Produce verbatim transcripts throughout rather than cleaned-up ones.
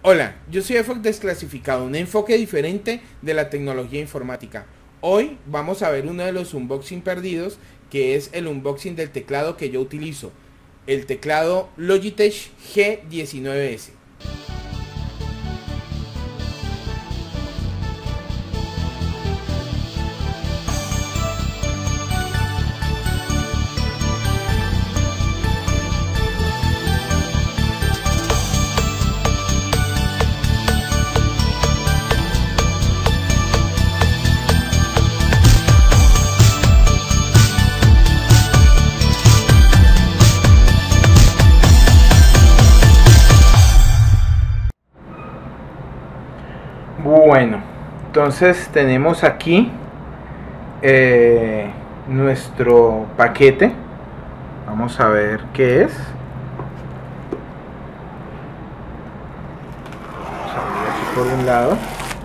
Hola, yo soy Efoc Desclasificado, un enfoque diferente de la tecnología informática. Hoy vamos a ver uno de los unboxing perdidos, que es el unboxing del teclado que yo utilizo, el teclado Logitech G diecinueve S. Bueno, entonces tenemos aquí eh, nuestro paquete. Vamos a ver qué es. Vamos a abrir aquí por un lado.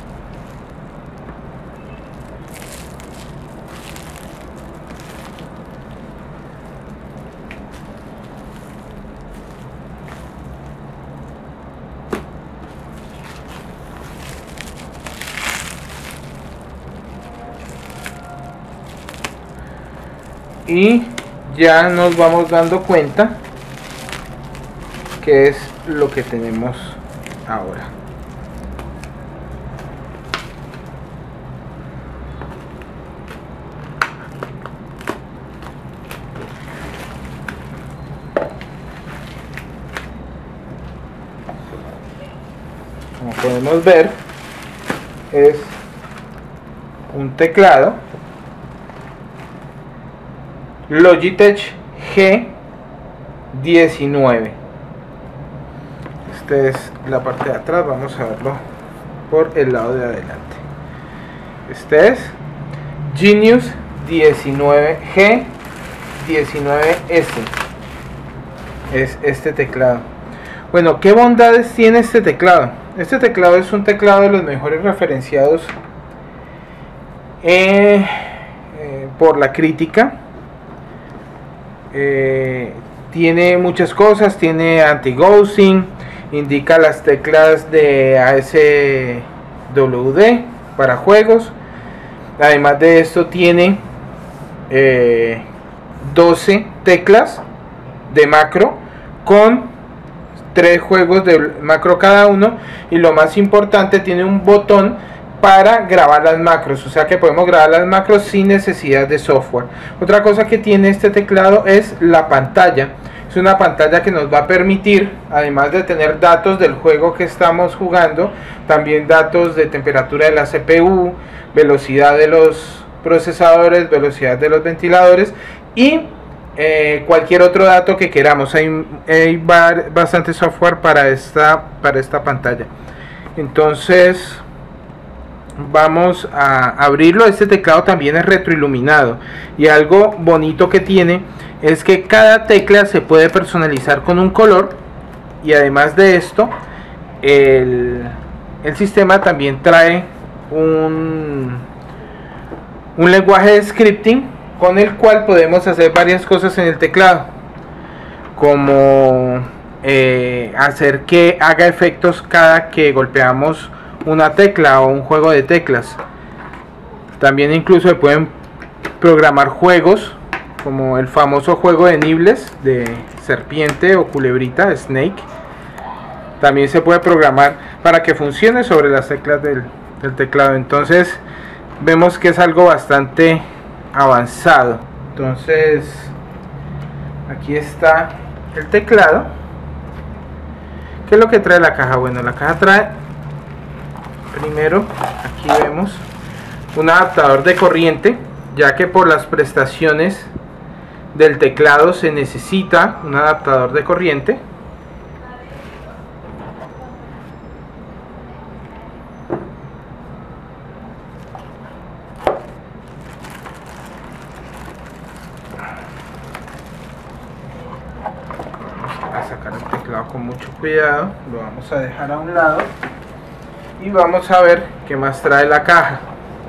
Y ya nos vamos dando cuenta qué es lo que tenemos ahora. Como podemos ver, es un teclado Logitech G diecinueve. Esta es la parte de atrás. Vamos a verlo por el lado de adelante. Este es Genius diecinueve G diecinueve S. Es este teclado. Bueno, ¿qué bondades tiene este teclado? Este teclado es un teclado de los mejores referenciados eh, eh, por la crítica. Eh, tiene muchas cosas, tiene anti-ghosting, indica las teclas de A S W D para juegos. Además de esto tiene eh, doce teclas de macro con tres juegos de macro cada uno, y lo más importante, tiene un botón para grabar las macros, o sea que podemos grabar las macros sin necesidad de software. Otra cosa que tiene este teclado es la pantalla. Es una pantalla que nos va a permitir, además de tener datos del juego que estamos jugando, también datos de temperatura de la C P U, velocidad de los procesadores, velocidad de los ventiladores y eh, cualquier otro dato que queramos. Hay, hay bastante software para esta, para esta pantalla. Entonces vamos a abrirlo. Este teclado también es retroiluminado, y algo bonito que tiene es que cada tecla se puede personalizar con un color, y además de esto el, el sistema también trae un, un lenguaje de scripting con el cual podemos hacer varias cosas en el teclado, como eh, hacer que haga efectos cada que golpeamos una tecla o un juego de teclas. También incluso se pueden programar juegos como el famoso juego de Nibbles, de serpiente o culebrita, Snake. También se puede programar para que funcione sobre las teclas del, del teclado. Entonces vemos que es algo bastante avanzado. Entonces aquí está el teclado. ¿Qué es lo que trae la caja? Bueno, la caja trae, primero, aquí vemos un adaptador de corriente, ya que por las prestaciones del teclado se necesita un adaptador de corriente. Vamos a sacar el teclado con mucho cuidado, lo vamos a dejar a un lado. Y vamos a ver qué más trae la caja.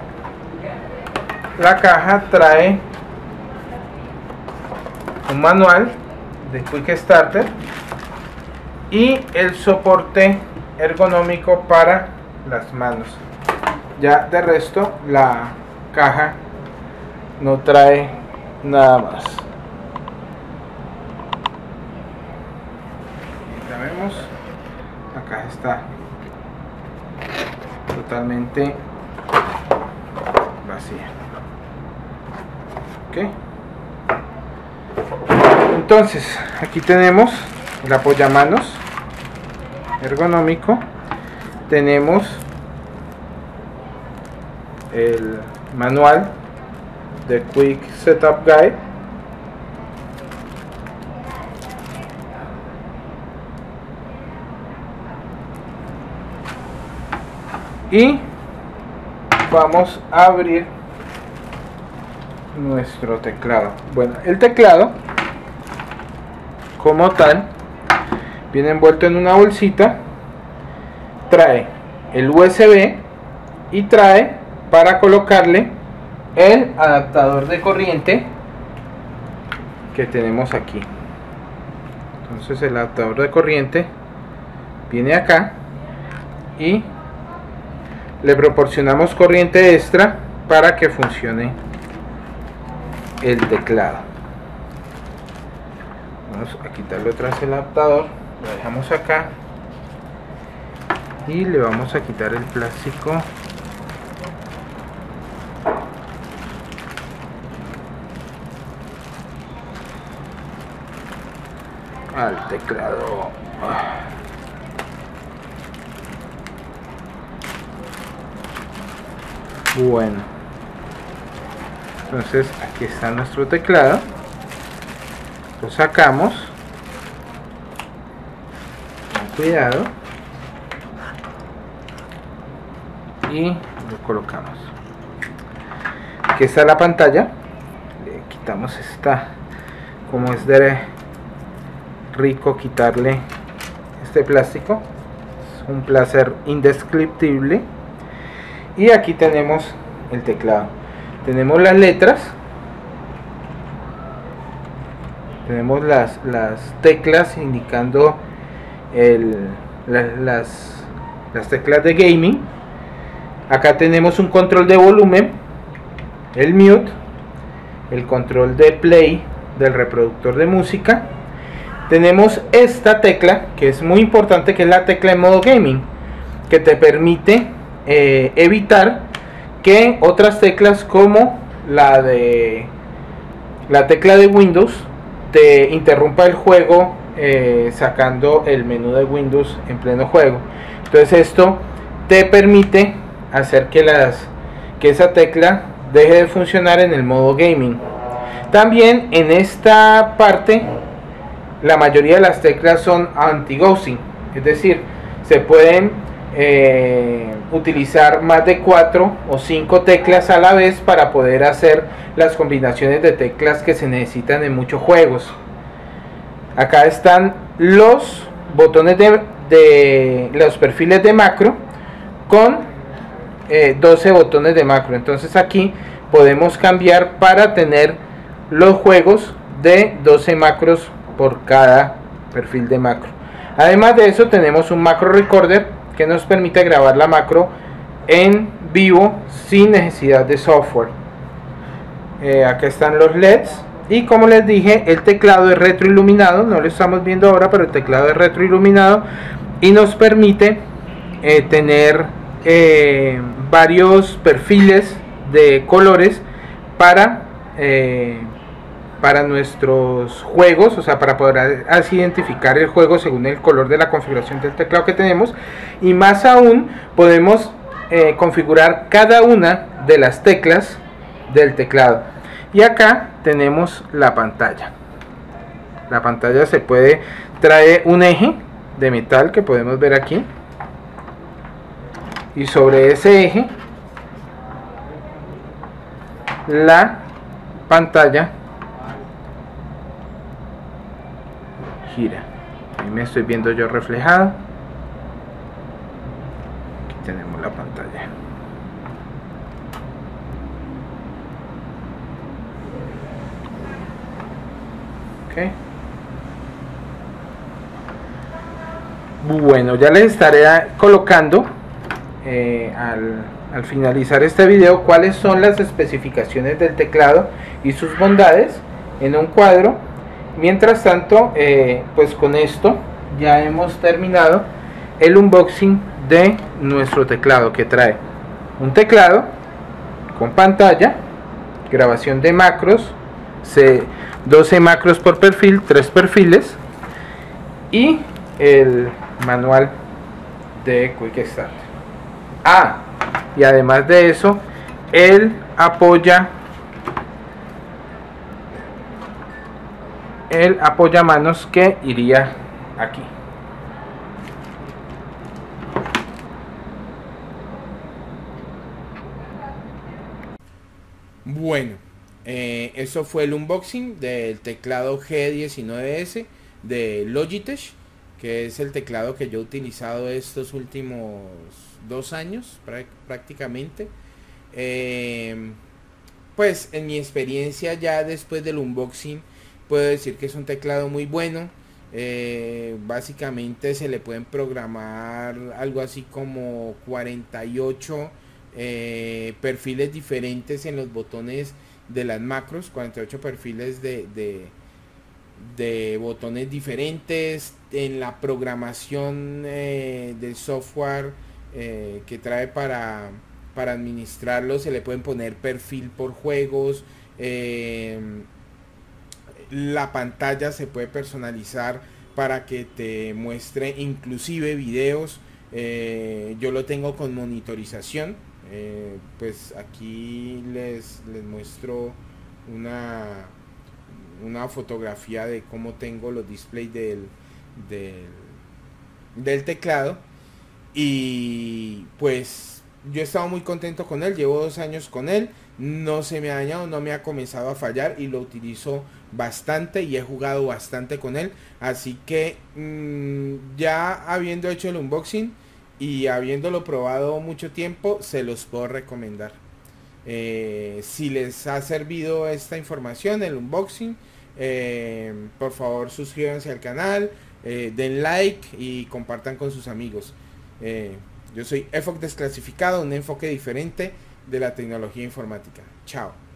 La caja trae un manual de Quick Starter y el soporte ergonómico para las manos. Ya de resto la caja no trae nada más. Ya vemos, la caja está totalmente vacía. Ok, entonces aquí tenemos el apoyamanos ergonómico, tenemos el manual de Quick Setup Guide, y vamos a abrir nuestro teclado. Bueno, el teclado como tal viene envuelto en una bolsita, trae el U S B y trae para colocarle el adaptador de corriente que tenemos aquí. Entonces el adaptador de corriente viene acá y le proporcionamos corriente extra para que funcione el teclado. Vamos a quitarle otra vez el adaptador, lo dejamos acá y le vamos a quitar el plástico al teclado. Bueno, entonces aquí está nuestro teclado, lo sacamos con cuidado y lo colocamos. Aquí está la pantalla, le quitamos esta, como es de rico quitarle este plástico, es un placer indescriptible. Y aquí tenemos el teclado, tenemos las letras, tenemos las, las teclas indicando el, la, las, las teclas de gaming. Acá tenemos un control de volumen, el mute, el control de play del reproductor de música. Tenemos esta tecla que es muy importante, que es la tecla en modo gaming, que te permite eh, evitar que otras teclas como la de la tecla de Windows te interrumpa el juego eh, sacando el menú de Windows en pleno juego. Entonces esto te permite hacer que las que esa tecla deje de funcionar en el modo gaming. También en esta parte la mayoría de las teclas son anti-ghosting, es decir, se pueden eh, utilizar más de cuatro o cinco teclas a la vez para poder hacer las combinaciones de teclas que se necesitan en muchos juegos. Acá están los botones de, de los perfiles de macro con eh, doce botones de macro. Entonces aquí podemos cambiar para tener los juegos de doce macros por cada perfil de macro. Además de eso tenemos un macro recorder que nos permite grabar la macro en vivo sin necesidad de software. Eh, acá están los L E Ds y como les dije, el teclado es retroiluminado, no lo estamos viendo ahora, pero el teclado es retroiluminado y nos permite eh, tener eh, varios perfiles de colores para eh, para nuestros juegos, o sea, para poder así identificar el juego según el color de la configuración del teclado que tenemos. Y más aún podemos eh, configurar cada una de las teclas del teclado. Y acá tenemos la pantalla. La pantalla se puede, trae un eje de metal que podemos ver aquí, y sobre ese eje la pantalla gira. Ahí me estoy viendo yo reflejado. Aquí tenemos la pantalla. Ok. Bueno, ya les estaré colocando eh, al, al finalizar este video cuáles son las especificaciones del teclado y sus bondades en un cuadro. Mientras tanto, eh, pues con esto ya hemos terminado el unboxing de nuestro teclado, que trae un teclado con pantalla, grabación de macros, doce macros por perfil, tres perfiles, y el manual de Quick Start. Ah, y además de eso, él apoya el apoyamanos que iría aquí. Bueno, eh, eso fue el unboxing del teclado G diecinueve S de Logitech, que es el teclado que yo he utilizado estos últimos dos años prácticamente. Eh, pues en mi experiencia, ya después del unboxing, puedo decir que es un teclado muy bueno. Eh, básicamente se le pueden programar algo así como cuarenta y ocho eh, perfiles diferentes en los botones de las macros, cuarenta y ocho perfiles de, de, de botones diferentes. En la programación eh, del software eh, que trae para, para administrarlo, se le pueden poner perfil por juegos. eh, La pantalla se puede personalizar para que te muestre inclusive videos. Eh, yo lo tengo con monitorización. Eh, pues aquí les, les muestro una, una fotografía de cómo tengo los displays del, del, del teclado. Y pues yo he estado muy contento con él. Llevo dos años con él. No se me ha dañado, no me ha comenzado a fallar y lo utilizo bastante y he jugado bastante con él. Así que mmm, ya habiendo hecho el unboxing y habiéndolo probado mucho tiempo, se los puedo recomendar. Eh, si les ha servido esta información, el unboxing, eh, por favor suscríbanse al canal, eh, den like y compartan con sus amigos. Eh, yo soy EFOC Desclasificado, un enfoque diferente de la tecnología informática. Chao.